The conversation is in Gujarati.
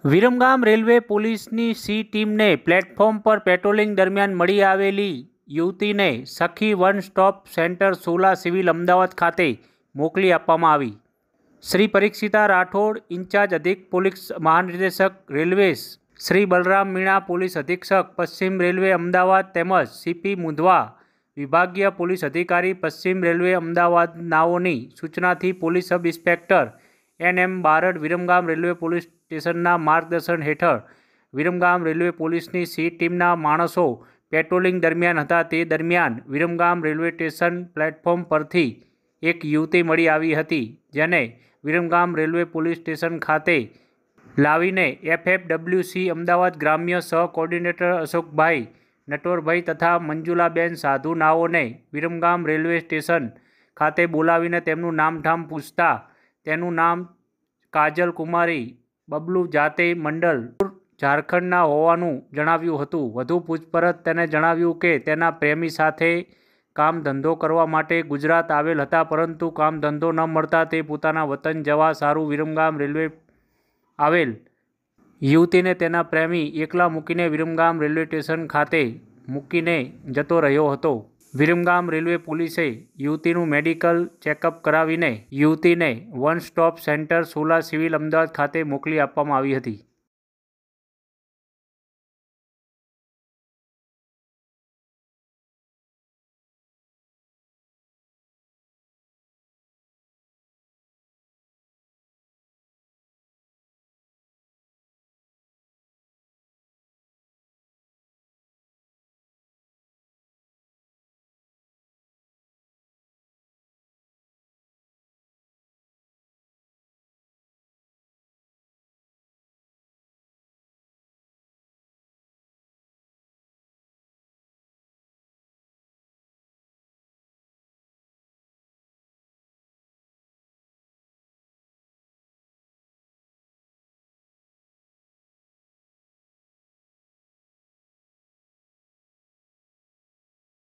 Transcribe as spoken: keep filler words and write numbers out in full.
વિરમગામ રેલવે પોલીસની સી ટીમને પ્લેટફોર્મ પર પેટ્રોલિંગ દરમિયાન મળી આવેલી યુવતીને Sakhi one stop centre Sola civil Ahmedabad ખાતે મોકલી આપવામાં આવી. શ્રી પરીક્ષિતા રાઠોડ, ઇન્ચાર્જ અધિક પોલીસ મહાનિર્દેશક રેલવેઝ, શ્રી બલરામ મીણા, પોલીસ અધિક્ષક પશ્ચિમ રેલવે અમદાવાદ તેમજ સીપી મુંધવા, વિભાગીય પોલીસ અધિકારી પશ્ચિમ રેલવે અમદાવાદ નાઓની સૂચનાથી police sub inspector N M Barad Viramgam railway police સ્ટેશનના માર્ગદર્શન હેઠળ વિરમગામ રેલવે પોલીસની સી ટીમના માણસો પેટ્રોલિંગ દરમિયાન હતા. તે દરમિયાન વિરમગામ રેલવે સ્ટેશન પ્લેટફોર્મ પરથી એક યુવતી મળી આવી હતી, જેને વિરમગામ રેલવે પોલીસ સ્ટેશન ખાતે લાવીને F F W C Ahmedabad ગ્રામ્ય સહ કોર્ડિનેટર અશોકભાઈ નટવરભાઈ તથા મંજુલાબેન સાધુ નાઓને વિરમગામ રેલવે સ્ટેશન ખાતે બોલાવીને તેમનું નામઠામ પૂછતા તેનું નામ કાજલ કુમારી બબલુ જાતે મંડલ ઝારખંડના હોવાનું જણાવ્યું હતું. વધુ પૂછપરછ તેને જણાવ્યું કે તેના પ્રેમી સાથે કામ ધંધો કરવા માટે ગુજરાત આવેલ હતા, પરંતુ કામ ધંધો ન મળતા તે પોતાના વતન જવા સારું વિરમગામ રેલવે આવેલ યુવતીને તેના પ્રેમી એકલા મૂકીને વિરમગામ રેલવે સ્ટેશન ખાતે મૂકીને જતો રહ્યો હતો. વિરમગામ રેલવે પોલીસે યુવતીનું મેડિકલ ચેકઅપ કરાવીને યુવતીને one stop centre Sola civil Ahmedabad ખાતે મોકલી આપવામાં આવી હતી.